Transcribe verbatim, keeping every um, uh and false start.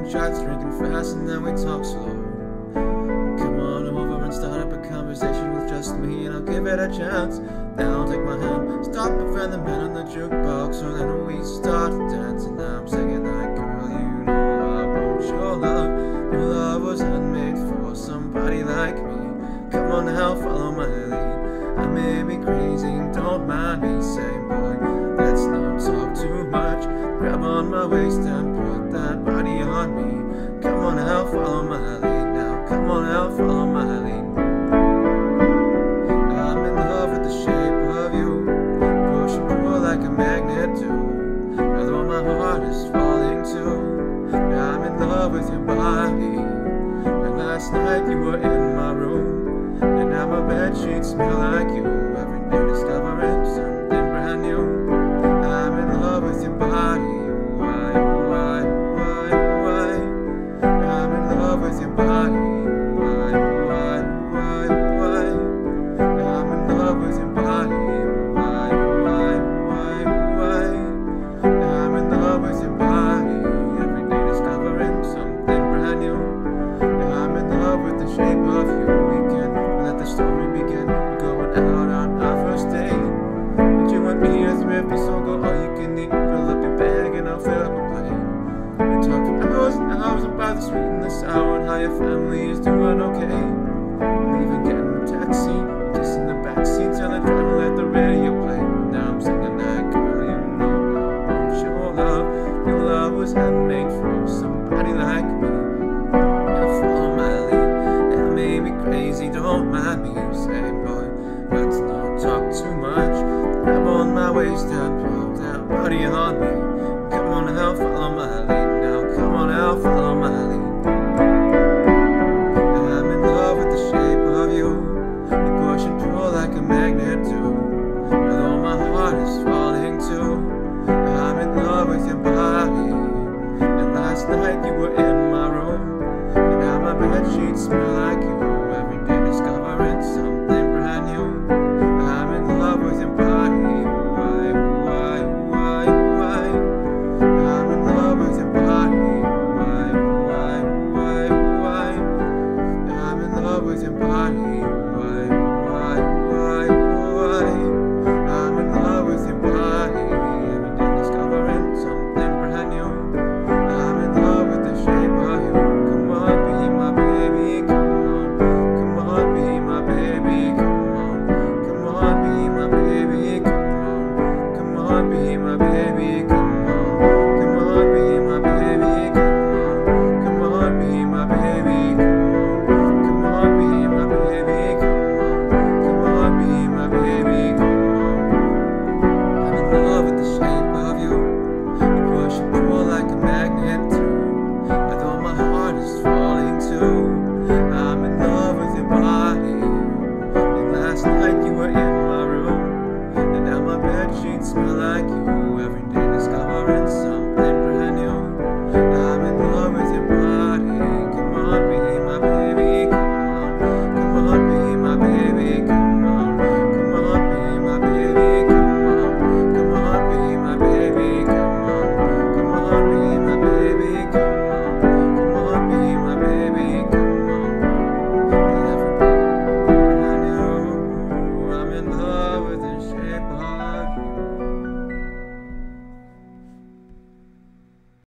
shots, drinking fast, and then we talk slow. Come on over and start up a conversation with just me, and I'll give it a chance. Now take my hand, stop the friend, the man on the jukebox, so then we start to dance. And now I'm singing like, girl, you know I want your love. Your love was handmade for somebody like me. Come on now, follow my lead. I may be crazy, don't mind me saying, boy, let's not talk too much. Grab on my waist and put that body on me. Come on now, follow my lead. Now, come on now, follow my lead. I'm in love with the shape of you. Push and pull like a magnet do. Although my heart is falling too. I'm in love with your body. And last night you were in my room, and now my bedsheets smell like you. Every day discovering something brand new. I'm in love with your body. Why, why, why, why? I'm in love with your body. Why, why, why, why? I'm in love with your body. Why, why, why, why? I'm in love with your body. Every day discovering something brand new. I'm in love with the shape of you. We can let the story begin. We're going out on our first date. But you and me are thrifty, so go all you can eat. Fill up your bag and I'll fill up a plate. We talk for hours and hours about the sweet and the sour, and how your family is doing okay. I'm even getting a taxi, just in the backseat, telling driver let the radio play. Now I'm singing that, girl, you know I want your love. Your love was handmade for somebody like me. Now follow my lead. That may be crazy, don't mind me saying, boy, let's not talk too much. Grab on my waist and put that body on me. Come on now, follow my lead. Now come on now, follow my lead. I'm in love with the shape of you. You push and pull like a magnet do. Although my heart is falling too. I'm in love with your body. And last night you were in my room, and now my bedsheets smell like you.